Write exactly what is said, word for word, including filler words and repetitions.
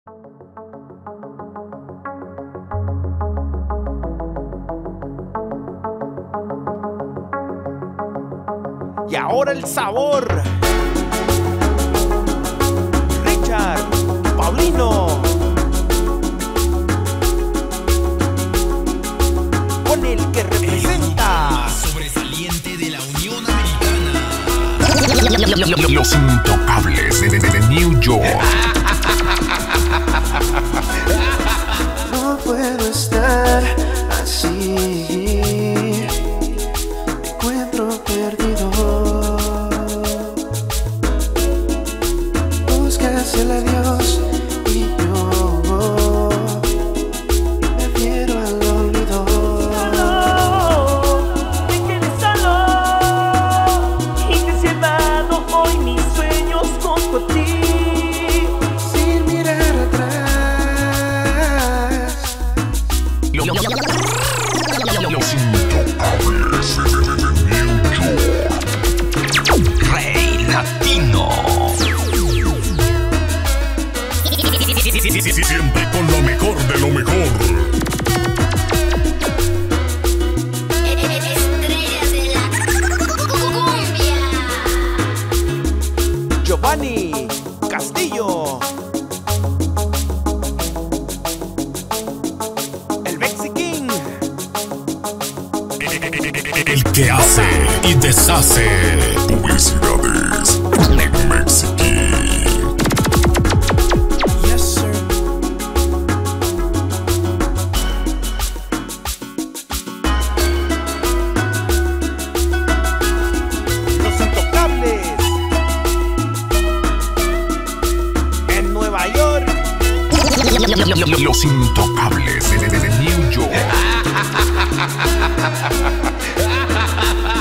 Y ahora el sabor. Richard Paulino, con el que representa sobresaliente de la Unión Americana. Los intocables de, de, de New York. No puedo estar así, me encuentro perdido. Buscas el adiós y yo me fiero al olvido. Solo, me quedé solo y que se han dado hoy mis sueños junto a ti. Sin mirar atrás. Los intocables de, de, de New York. Rey Latino. Siempre con lo mejor de lo mejor. Estrellas de la cumbia. Giovanni Castillo, el Mexiquín, El que hace y deshace publicidades. El Mexiquín. Yes, sir. los intocables en Nueva York. Los intocables de, de, de New York.